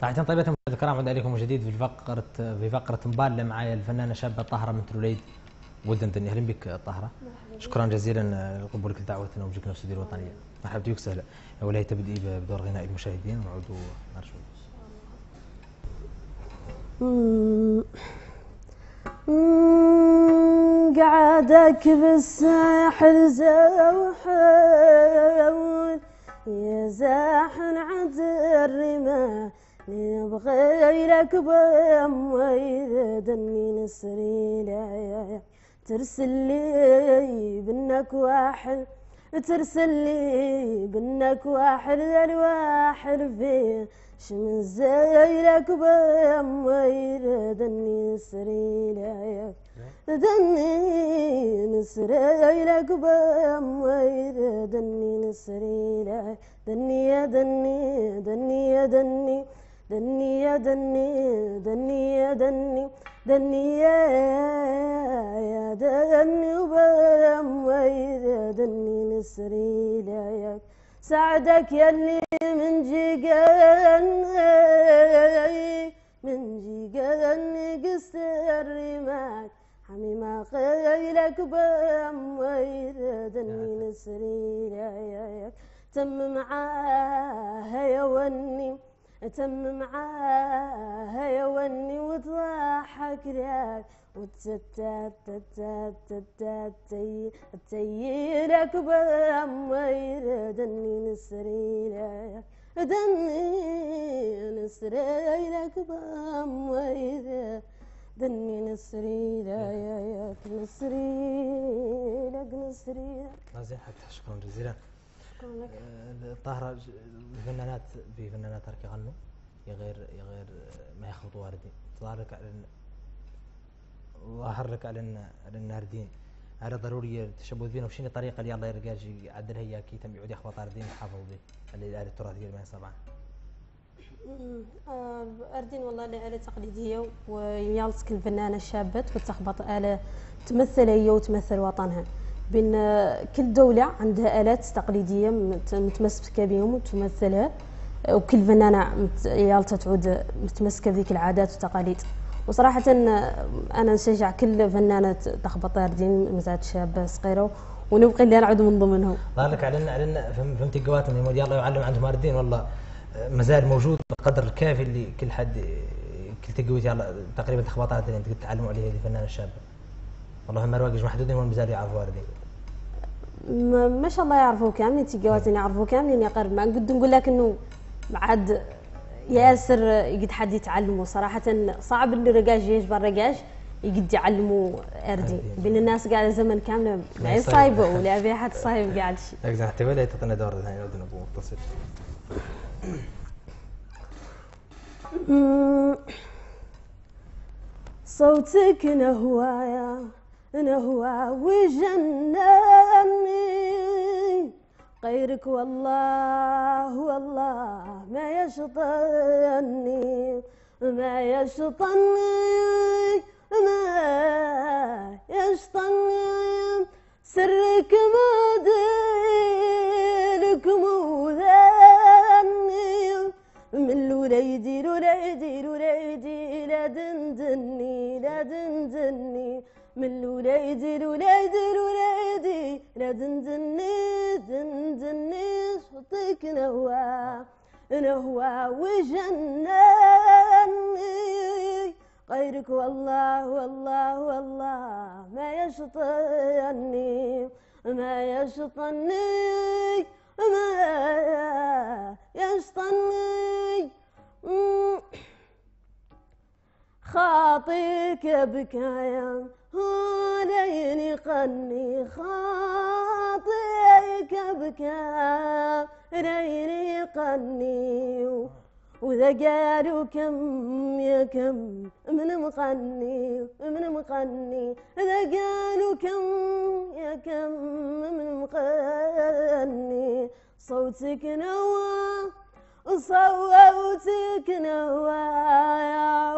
تحياتي طيبة مشاهدينا الكرام، عود عليكم من جديد في فقرة مبالة معايا الفنانة شابة طاهرة من الوليد ودندن. أهلا بك طاهرة. شكرا جزيلا لقبولك لدعوتنا ومجيئك في الوطنية الوطنية. مرحبا بك وسهلا. ولاية تبدئي بدور غناء المشاهدين ونعود نرجو. قعدك بالساحل زوحل يا زاحن عد الرمال نبغي لك بمويد اني نسري لا ترسل لي بنك واحد ترسل لي بنك واحد الواحد فيه شمن زي لك بمويد اني نسري لا دني نسري لك بمويد دني نسري لا دني يا دني دني يا دني دني يا دني دني يا دني دني يا دني وبمويد دني نسري لا سعدك يلي من جيقان قست الرمال حميمة خيلك بمويد دني نسري لا تم معاها يوني تم معاها يوني وتضحك لك وتتيلك بمويد دني نسري لا دني نسري لك بمويد دني نسري لا يا نسري لك نسري ما زين حتى شكرا جزيلا. طاهرة الفنانات بفنانات ترك يغنوا يا غير ما يخلطوا واردين. ظاهر لك على الناردين هذا ضروري التشبث بينه وشنو الطريقة اللي الله يرجع يعدل هي كي تم يعود يخبط واردين يحافظوا به الآلة التراثية اللي ما يصبعها. أردين والله الآلة تقليدية ويالسك الفنانة الشابة وتخبط آلة تمثل هي وتمثل وطنها. بين كل دولة عندها آلات تقليدية متمسكة بهم وتمثلها، وكل فنانة يالتها تعود متمسكة بذيك العادات والتقاليد. وصراحة أنا نشجع كل فنانة تخبط أردين مازالت شابة صغيرة ونبقي اللي نعود من ضمنهم. ظهرلك على فهمتي قواتهم يا الله يعلم عندهم أردين والله مازال موجود بالقدر الكافي اللي كل حد كل تقويت يلا تقريبا تخبطات اللي انت تتعلموا عليها هذه الفنانة الشابة. والله ما رواقش محدودين وين مازال يعرفوا أردين. ما شاء الله يعرفوا كاملين تيقواتين يعرفوا كاملين يقرب ما قد نقول لك انه عاد ياسر يقد حد يتعلموا. صراحة صعب اللي رقاش يجبر رقاش يقد يعلموا أردين بين الناس قاعدة زمن كاملة لا يصايبه ولا في حد صايب قاعد شيء. لكن حتى ولا يعطينا دور هاي نودنا متصل. صوتك نهوايا نهوى وجنني غيرك والله والله ما يشطني ما يشطني ما يشطني سرك مدينك موذاني من لوليدي لوليدي لوليدي لا دندني لا دندني من لوليدي لوليدي لوليدي لا دندني دندني صوتك نهوى نهوى وجنني غيرك والله والله والله ما يشطني ما يشطني ما يشطني خاطيك بكايا هالين قني خاطيك بكايا لين قني وذا قالوا كم يا كم من مغني إذا قالوا كم يا كم من مغني صوتك نوى صوتك نوايا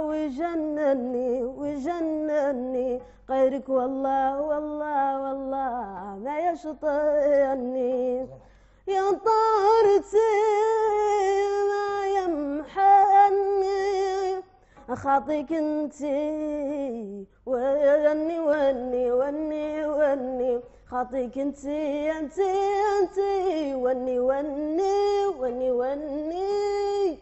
وجنني غيرك والله والله والله ما يشطني يا طارتي ما يمحن خاطيك انتي وني وني وني وني خاطيك انتي انتي انتي وني وني وني وني.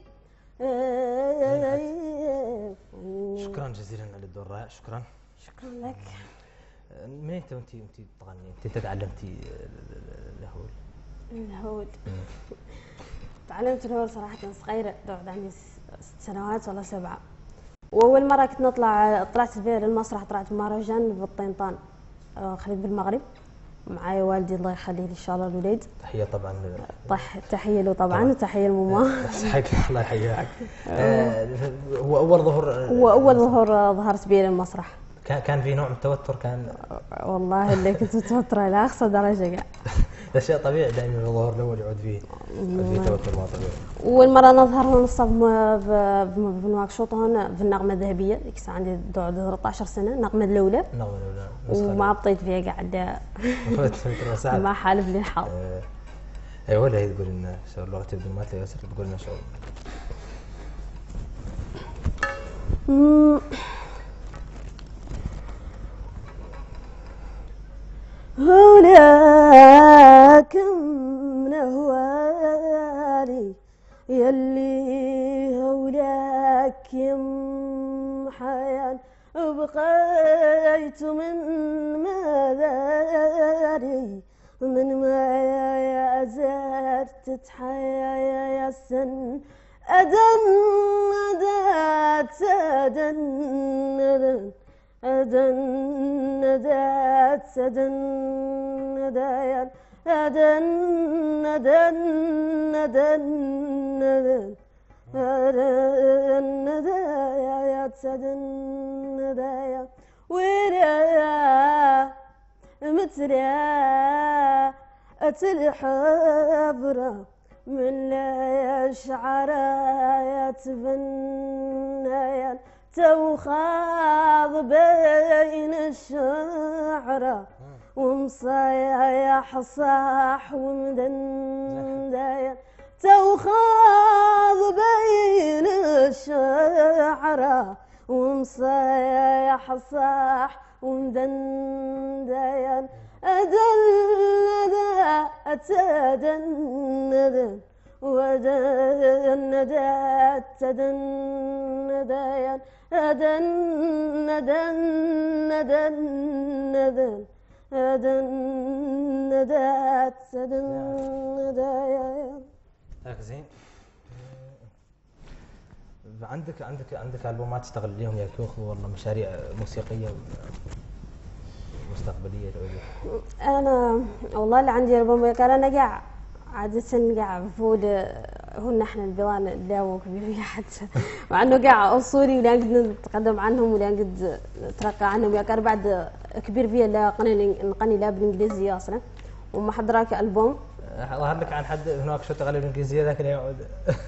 شكرا جزيلا على الدور الرائع. شكرا. شكرا لك. من انت وانت تغني؟ انت تعلمتي الهول؟ الهول تعلمت الهول صراحة صغيرة، بعد عندي 6 سنوات ولا 7. واول مرة كنت طلعت فيها للمسرح، طلعت في مهرجان بالطنطان خليط بالمغرب، معايا والدي الله يخليه ان شاء الله الوليد. تحية طبعا. تحية له طبعا وتحية لماما. صحيح الله يحييك. هو اول ظهور ظهرت به للمسرح. كان في نوع من التوتر؟ كان والله اللي كنت متوترة إلى أقصى درجة قاعد. ده شيء طبيعي دائما الظهور الأول يعود فيه توتر ما طبيعي. أول مرة نظهر ونصب بنواكشوط هون في النغمة الذهبية، ذيك الساعة عندي 13 سنة، النغمة الأولى. وما بطيت فيها قاعدة. ما حالف لي الحظ. أيوة ولا هي تقول لنا شو اللغة تبدو ما تلاقي ياسر تقول لنا شو. هناك من أهوالي يلي هولاك يم حيان بقيت من مذاري من ما يا زرت تحيا يا سن أدن أدات أدن أدن ذات سدن دايان أدن أدن أدن أدن دايات سدن دايان ويا متريا الحبرة من لا يشعر يتبنيان توخاض بين الشعرة ومصايا حصاح ومدندايا توخاض بين الشعرة ومصايا حصاح ومدندايا أدن أتدن ودندات تدندايا أدن أدن أدن أدن أدن ذات سدن. زين. عندك ألبومات تشتغل لهم يا كوخ والله مشاريع موسيقية مستقبلية تعودي؟ أنا والله اللي عندي ألبوم كان أنا قاع عادة قاع بفول هو نحن البيضان اللي هو كبير حتى مع انه قاع اصولي ولا قد نتقدم عنهم ولا قد نترقى عنهم يا كان بعد كبير فيها لا نقني لا بالانجليزيه اصلا وما حضراك البوم. ظهر لك عن حد هناك شو تغلب الانجليزيه ذاك اللي يقعد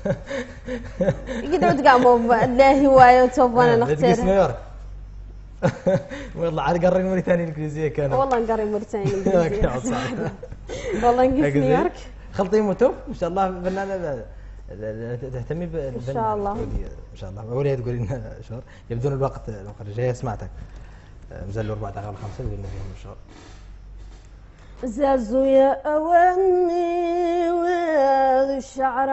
يقعد قاع لا هوايه وتوب وانا نختار نيويورك. والله عاد قري موريتانيا الانجليزيه كانوا والله نقري موريتانيا الانجليزيه والله نقول نيويورك خلطين وتوب ان شاء الله فنانه تهتمي ان شاء الله ان شاء الله. اولها تقولي لنا شهر يبدون الوقت المخرج هي سمعتك مزل 4 دقائق 5 تقول لنا فيهم الشهر. زازو يا أواني والشعر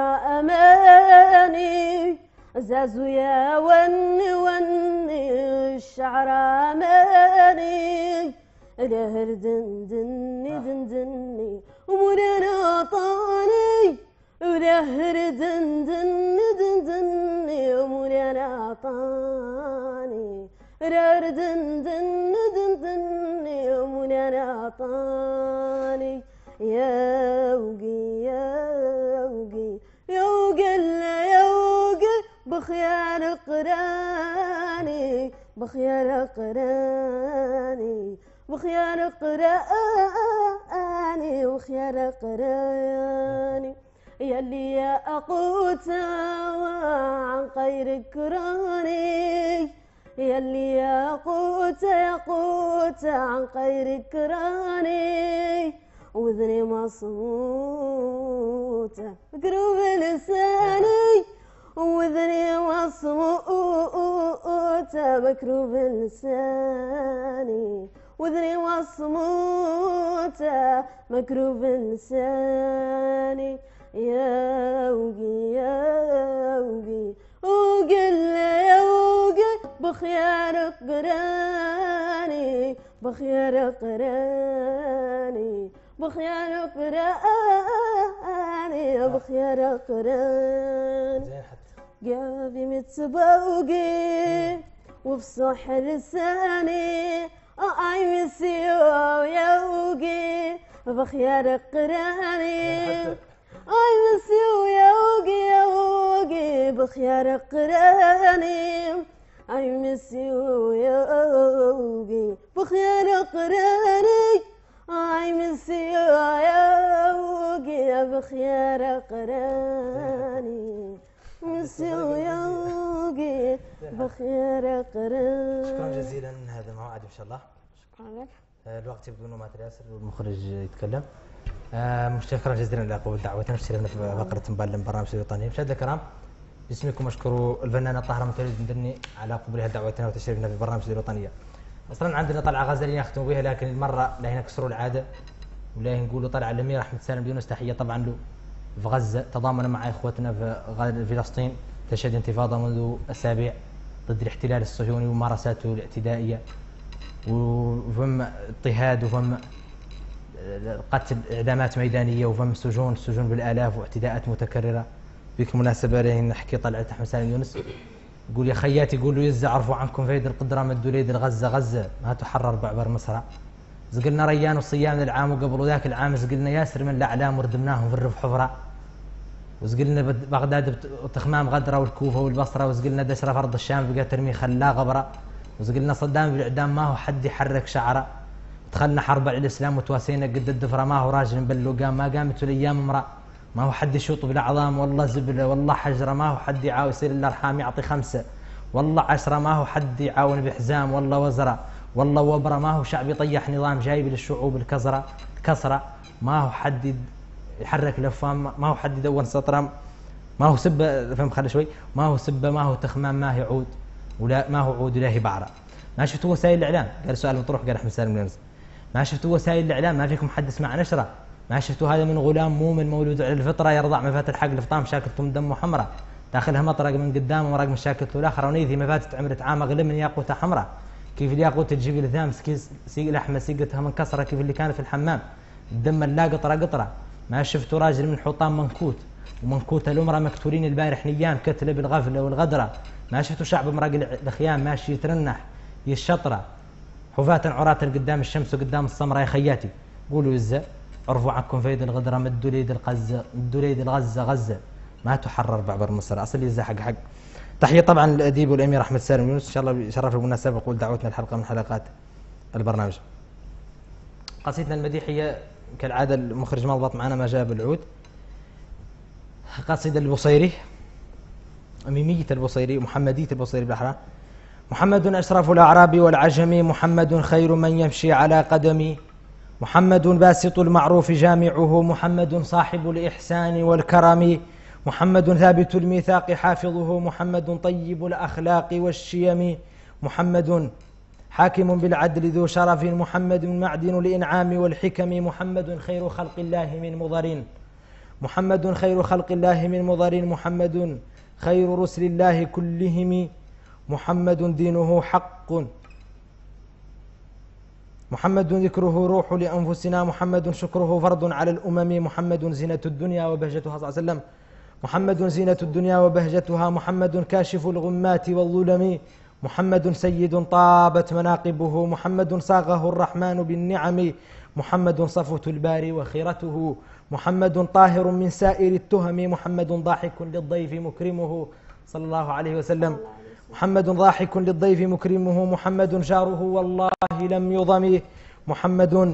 أماني زازو يا وني وني الشعر أماني الهر دندني دندني ومولانا طاني والهر دندني دندني ومولانا طاني الهر دندني دندني ومولانا طاني يا وقي يا وقي يا وقلنا يا وقي بخيار قراني بخيار قراني بخيار قراني وخيار قراني يلي يا أقوت عن خير كراني يلي يا قوت عن خير كراني وذني مصموتة قرب لساني وذني مصموتة صوت مكروب لساني وذني وصموت مكروب لساني يا وقي يا وقي وقل يا وقي بخيار قراني بخيار قراني بخيار قراني بخيار قراني قلبي متبوقي وبصح لساني I miss you يا وقي بخيار قراني I miss you يا وقي يا وقي بخيار قراني I miss you يا وقي بخيار قراني I miss you يا وقي بخيار قراني miss you يا وقي بخيار قراني. شكرا جزيلا، هذا موعد ان شاء الله. شكرا لك. الوقت يبدو انه مات ياسر والمخرج يتكلم. شكرا جزيلا لقبول دعوتنا واشتركنا في فقره مبال البرنامج الوطني. مشاهدينا الكرام، باسمكم اشكر الفنانه طاهره متولي المدني على قبولها دعوتنا وتشريفنا في البرنامج الوطنيه. اصلا عندنا طلعه غزليه نختم بها، لكن المره لا نكسروا العاده ولا نقولوا طلعه الامير احمد سالم يونس، تحيه طبعا له في غزه، تضامن مع اخوتنا في فلسطين، تشهد انتفاضه منذ اسابيع ضد الاحتلال الصهيوني وممارساته الاعتدائيه، وفم اضطهاد وفم قتل، اعدامات ميدانيه وفم سجون بالالاف واعتداءات متكرره. بك مناسبه لين نحكي طلعه احمد سالم يونس يقول يا خياتي قولوا يزا عرفوا عنكم فايد القدره مدوا ليد الغزه غزه ما تحرر بعبر مصر. زقلنا ريان وصيام العام وقبل ذاك العام زقلنا ياسر من الاعلام وردمناهم في الرب حفره، وزقلنا بغداد وتخمام غدره والكوفه والبصره، وزقلنا دشره فرض الشام بقى ترمي خلا غبره، وزقلنا صدام بالاعدام ما هو حد يحرك شعره. دخلنا حرب على الاسلام وتواسينا قد الدفره ما هو راجل بلو قام ما قامت الايام امراه، ما هو حد يشوط بالاعظام والله زبله والله حجره، ما هو حد يعاون يصير الارحام يعطي 5 والله 10، ما هو حد يعاون بحزام والله وزره والله وبره، ما هو شعب يطيح نظام جايب للشعوب الكسره، ما هو حد يحرك لفام، ما هو حد يدون سطره، ما هو سبه فهم خلي شوي، ما هو سبه ما هو تخمام ما هي عود ولا ما هو عود ولا هي بعره. ما شفتوا وسائل الاعلام؟ قال سؤال مطروح قال احمد سالم يونس، ما شفتوا وسائل الاعلام؟ ما فيكم حد يسمع نشره؟ ما شفتوا هذا من غلام مؤمن مولود على الفطره يرضع مفات الحق الفطام شاكلته من دمه حمراء، داخلها مطرق من قدامه وراق مشاكلته الاخرى، ونيذي مفاتت عمرت عام اغلى من ياقوته حمراء. كيف الياقوت تجيب الذام سيق لحمه سيقتها منكسره، كيف اللي كان في الحمام الدم لا قطره. ما شفتوا راجل من حطام منكوت ومنكوت الامره مكتورين البارح نيام كتله بالغفله والغدره. ما شفتوا شعب مراق الخيام ماشي يترنح يشطره حفاة عراة قدام الشمس وقدام السمره. يا خياتي قولوا يزا عرفوا عنكم فايد الغدره مدوا ليد الغزه مدوا ليد الغزه غزه ما تحرر بعبر مصر. اصل يزا حق تحيه طبعا للاديب والامير احمد سالم يونس، ان شاء الله يشرف المناسبه يقول دعوتنا الحلقه من حلقات البرنامج. قصيدتنا المديحيه كالعاده المخرج ما ضبط معنا ما جاب العود. قصيده البصيري ميميه البصيري محمديه البصيري بالاحرى. محمد اشرف الاعراب والعجم، محمد خير من يمشي على قدمي، محمد باسط المعروف جامعه، محمد صاحب الإحسان والكرم، محمد ثابت الميثاق حافظه، محمد طيب الأخلاق والشيم، محمد حاكم بالعدل ذو شرف، محمد معدن الإنعام والحكم، محمد خير خلق الله من مضر، محمد خير خلق الله من مضر، محمد خير رسل الله كلهم، محمد دينه حق، محمد ذكره روح لأنفسنا، محمد شكره فرض على الأمم، محمد زينة الدنيا وبهجتها صلى الله عليه وسلم، محمد زينة الدنيا وبهجتها، محمد كاشف الغمات والظلم، محمد سيد طابت مناقبه، محمد صاغه الرحمن بالنعم، محمد صفوة الباري وخيرته، محمد طاهر من سائر التهم، محمد ضاحك للضيف مكرمه صلى الله عليه وسلم، محمد ضاحك للضيف مكرمه، محمد جاره والله لم يضم، محمد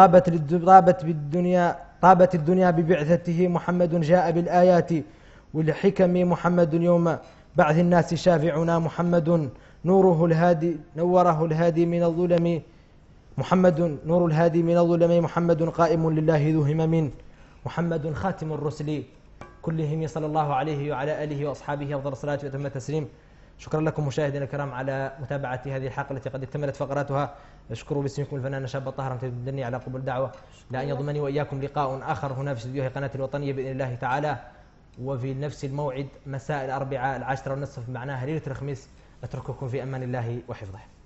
طابت الدنيا ببعثته، محمد جاء بالآيات والحكم، محمد يوم بعث الناس شافعنا، محمد نوره الهادي من الظلم، محمد نور الهادي من الظلم، محمد قائم لله ذو همم، محمد خاتم الرسل كلهم صلى الله عليه وعلى آله وأصحابه أفضل الصلاة وأتم التسليم. شكرا لكم مشاهدينا الكرام على متابعة هذه الحلقة التي قد اكتملت فقراتها. أشكر باسمكم الفنانة شابة طاهرة متدني على قبول الدعوة، لأن يضمني وإياكم لقاء آخر هنا في استديوه قناة الوطنية بإذن الله تعالى، وفي نفس الموعد مساء الأربعاء 10:30 معناها ليلة الخميس. أترككم في أمان الله وحفظه.